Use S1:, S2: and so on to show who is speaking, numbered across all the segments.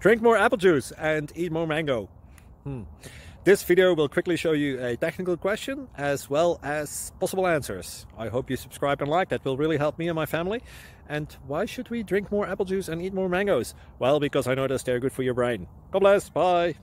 S1: Drink more apple juice and eat more mango. This video will quickly show you a technical question as well as possible answers. I hope you subscribe and like, that will really help me and my family. And why should we drink more apple juice and eat more mangoes? Well, because I noticed they're good for your brain. God bless, bye.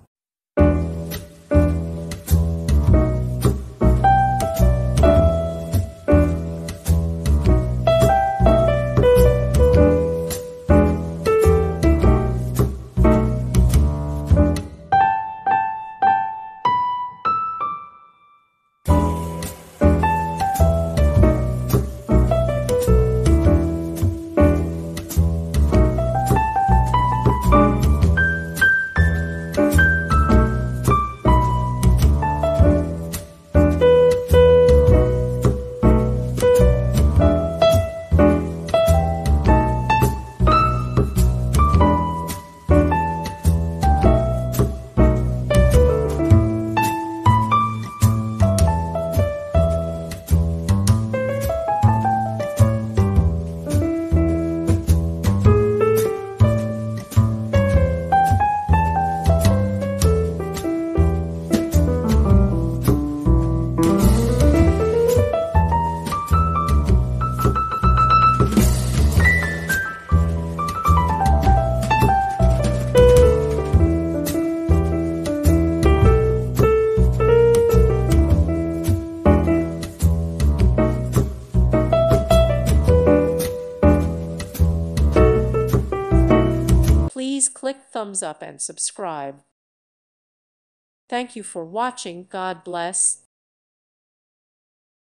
S2: Please click thumbs up and subscribe. Thank you for watching. God bless.